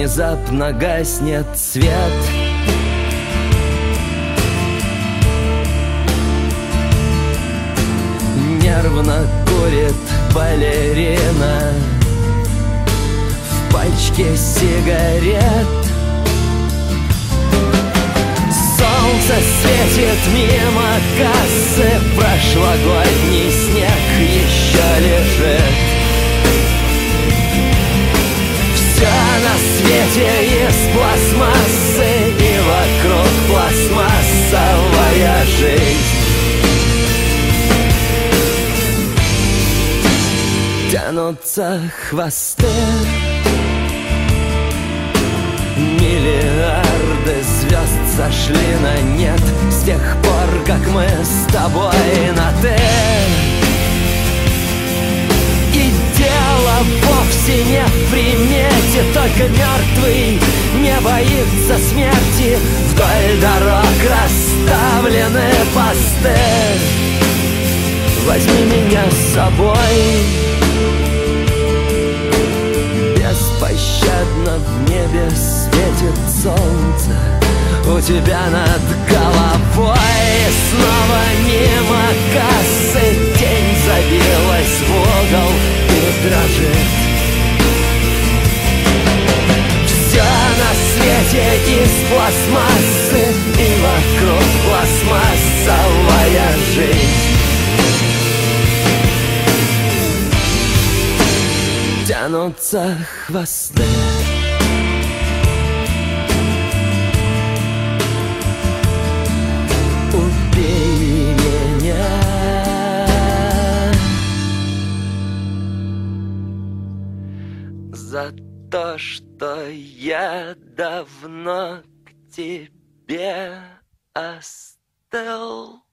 внезапно гаснет свет. Нервно курит балерина в пачке сигарет. Солнце светит мимо кассы, прошлогодний снег еще лежит. Все на свете из пластмассы, и вокруг пластмассовая жизнь. Тянутся хвосты, миллиарды звезд сошли на нет с тех пор, как мы с тобой на «ты». И дело вовсе не в примете, только мертвый не боится смерти. Вдоль дорог расставлены посты. Возьми меня с собой. Беспощадно в небе светит солнце у тебя над головой. Снова мимо кассы тень забилась в угол и дрожит. Все на свете из пластмассы, и вокруг пластмассовая жизнь. Тянутся хвосты. Убей меня за то, что я давно к тебе остыл.